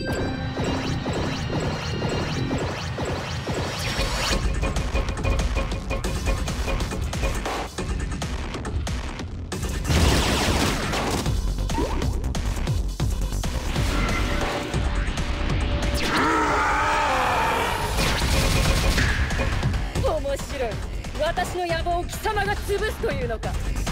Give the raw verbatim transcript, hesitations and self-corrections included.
面白い。私の野望を貴様が潰すというのか。